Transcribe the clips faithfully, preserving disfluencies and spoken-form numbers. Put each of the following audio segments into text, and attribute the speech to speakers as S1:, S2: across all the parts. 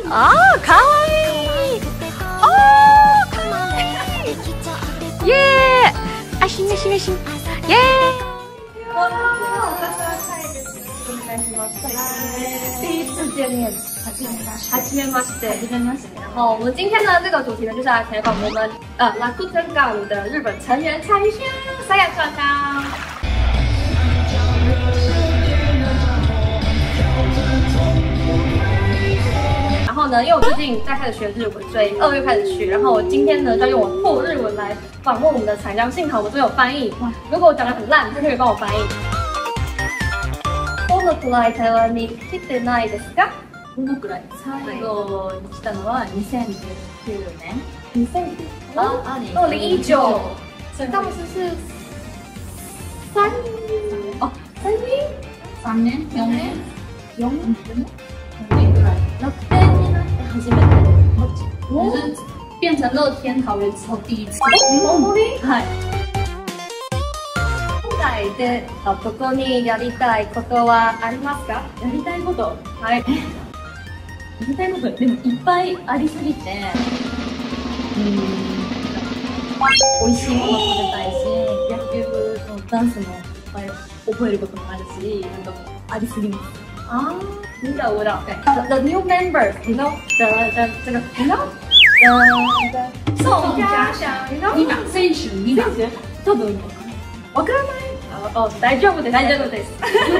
S1: あー、かわいい。あー、かわいい。イエーイ。あ、しめしめしめ。イエーイ。第一次见面，はじめまして。はじめまして。はじめまして。然后我们今天呢，这个主题呢，就是来采访我们呃 Rakuten Girl 的日本成员彩萱、沙雅川香。然后呢，因为我最近在开始学日文，所以二月开始学。然后我今天呢，就要用我破日文来访问我们的彩香。幸好我这边有翻译，如果我讲得很烂，他可以帮我翻译。どのくらい台湾に来てないですか？
S2: どのくらい？最後に来たのはにせんじゅうきゅうねん。
S1: 你在
S2: 啊，
S1: 二零一九，当时是三哦三年
S2: 三年四年
S1: 四年
S2: 四年ぐらい。楽天になって初めて。就是变成乐天桃园之后第一次。
S1: 本当に？
S2: はい。
S1: でここにやりたいことはありますか？
S2: やりたいこと。
S1: はい。
S2: やりたいことでもいっぱいありすぎて、うん、美味しいもの食べたいし、野球のダンスもいっぱい覚えることもあるし、なんかもうありすぎます。
S1: 啊，舞蹈舞蹈，对 ，the new members, you know, the the 这个 you know, the the 宋家祥 you know,
S2: 今選手今多分
S1: わからない。哦，大丈夫です。大丈夫です。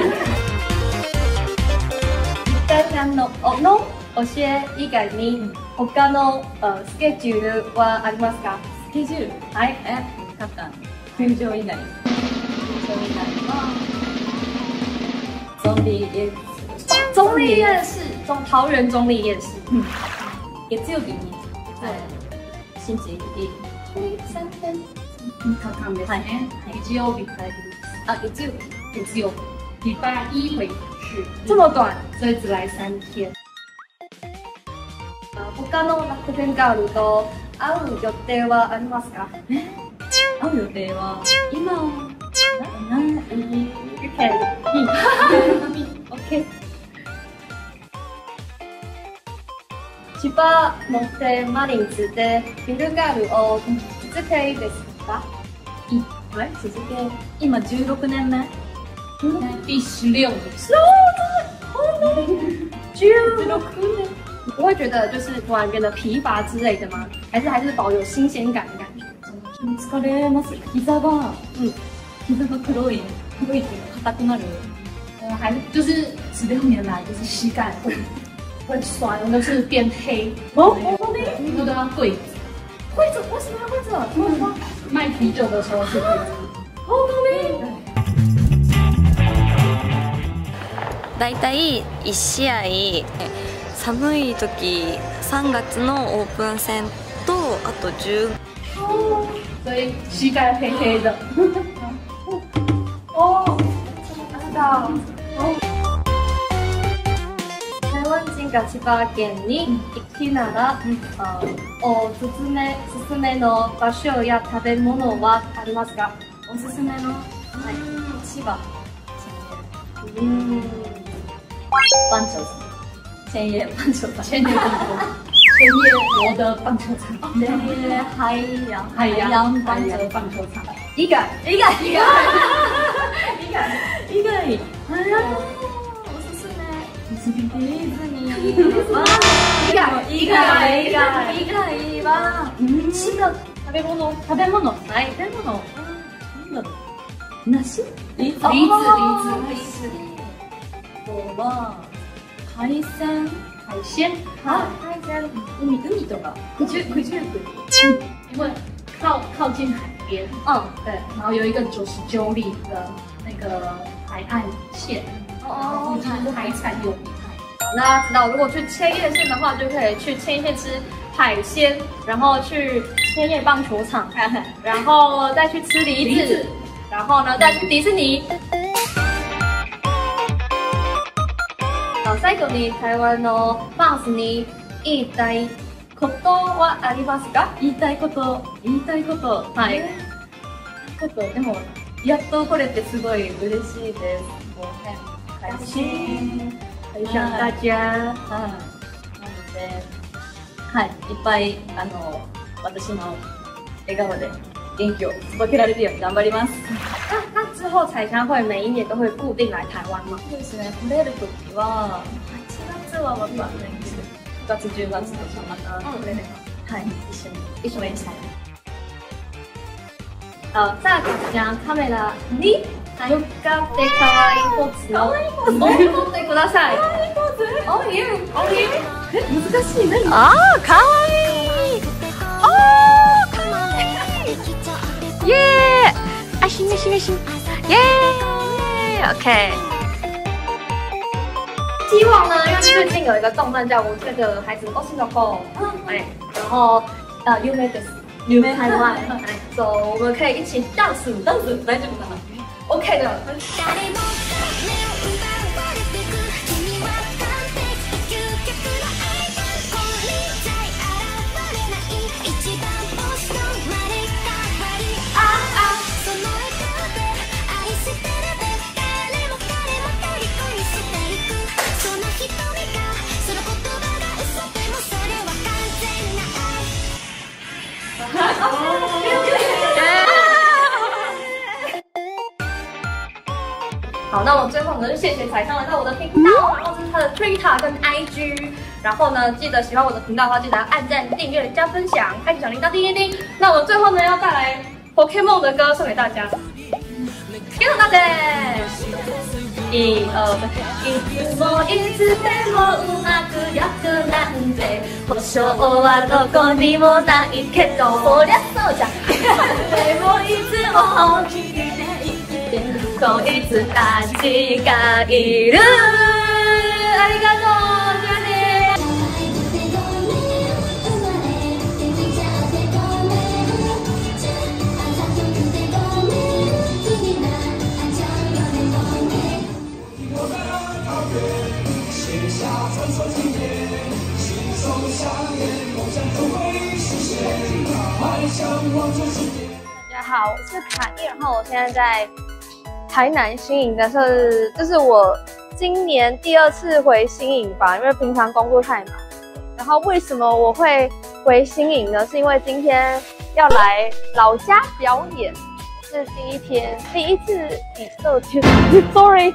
S1: 大ちゃんのの教え以外に他のスケジュールはありますか？
S2: スケジュール？
S1: はい。
S2: え、みっかかん。球場以外。球場以外は中立夜市。
S1: 中立夜市，中桃园中立夜市。
S2: 嗯。月曜日に在新地一三天。みっかかんですね。日曜日开始。啊，月曜日，月曜日，礼拜一回去，
S1: 这么短，
S2: 所以只来三天。
S1: 他の楽天ガールと会う予定はありますか？
S2: 会う予定は今なな
S1: You can. Okay. 千葉ロッテマリーンズでビルガールを続けですか？
S2: いはい、続け今じゅうろくねんめ。第十六年。
S1: 十六年。不会觉得就是突然变得疲乏之类的吗？还是还是保有新鲜感的感觉？
S2: 疲れます。膝が、嗯，膝が黒い黒いっていうか硬くなる。
S1: 嗯，还是就是十六年来就是膝盖会会酸，就是变黑。哦，
S2: 因为都要跪着。
S1: 跪着？为什么要跪着？为什么？
S2: 卖啤酒的时候是跪着。
S1: 本当に？
S3: だいたいいち試合寒い時さんがつのオープン戦とあとじゅう。
S1: 所以膝盖黑黑的。哦，知道。台湾人が千葉県に行きなら、おすすめすすめの場所や食べ物はありますか？
S2: おすすめの、はい、千葉。
S1: 嗯，
S2: 棒球场。千叶棒球场。千叶棒球场。千叶罗的棒球场。千叶海洋海洋棒球棒球場。
S1: 以外以外以外
S2: 以外以外。おすすめ。ディズニーは。
S1: 以外以外以外
S2: 以外は。
S1: 吃的食べ物
S2: 食べ物。
S1: はい。
S2: 食べ物。なんだろう。梨。梨子。
S1: 梨子。
S2: 梨子。あとは海鮮。海鮮。
S1: はい。海鮮。
S2: 海海とか。九十九十九。因为靠靠近海边。
S1: 嗯，对。
S2: 然后有一个九十九里的那个海岸线。哦。附近是海产有名。
S1: 那大家知道，如果去千叶县的话，就可以去千叶县吃海鲜，然后去千叶棒球场，然后再去吃梨子，然后呢再去迪士尼。好，最後に台湾のファンスに言いたいことはありますか？
S2: 言いたいこと言いたいこと
S1: はい。
S2: 言いたいことでもやっと来れてすごい嬉しいです。もうね、開心。
S1: 很想大家。
S2: はい。 で、はい、いっぱいあの私の笑顔で元気を届けられるように頑張ります。
S1: 那那之后彩香会每一年都会固定来台湾吗？
S2: そうですね。来れる時ははちがつはわかんないけど、くがつじゅうがつとかまた来れれば、はい、一緒に一緒にしたい。
S1: 呃，在将カメラに向かって可愛いポーズを撮ってください。おいえ、おいえ。え、難しい何？
S3: あー、かわいい。おー、かわいい。イエーイ。啊，行行行行，耶 ，OK。
S1: 希望呢，因为最近有一个动漫叫《我这个孩子的 Oshi no Ko》，哎，然后呃，You made this， You made Taiwan， 哎，走，我们可以一起 dance dance， 大丈夫かな ？OK 的。好，那我最后呢就谢谢彩香来到我的频道，然后这是她的 Twitter 跟 I G， 然后呢记得喜欢我的频道的话，记得要按赞、订阅、加分享，开启小铃铛叮叮叮。那我最后呢要带来 Pokemon 的歌送给大家，给大家。一二三，いつもいつでもうまくやくなんて保証はどこにもないけど、そりゃそうじゃん。でもいつも本気で生きてるこいつたちがいる。ありがとう。じゃあね。大家好，我是凯莉，然后我现在在台南新营的是，这是我今年第二次回新营吧，因为平常工作太忙。然后为什么我会回新营呢？是因为今天要来老家表演，是第一天，第一次以乐天，sorry，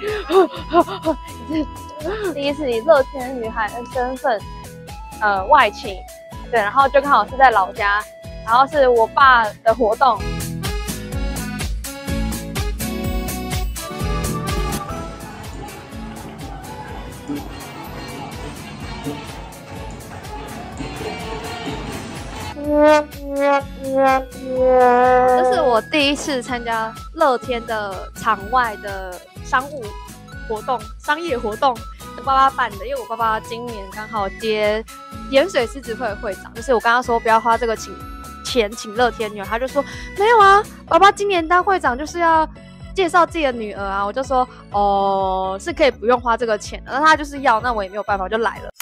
S1: 第一次以乐天女孩的身份，呃，外请，对，然后就刚好是在老家，然后是我爸的活动。这是我第一次参加乐天的场外的商务活动、商业活动，我爸爸办的。因为我爸爸今年刚好接盐水狮子会的会长，就是我跟他说不要花这个请钱请乐天女儿，他就说没有啊，爸爸今年当会长就是要介绍自己的女儿啊。我就说哦，是可以不用花这个钱的，那他就是要，那我也没有办法，我就来了。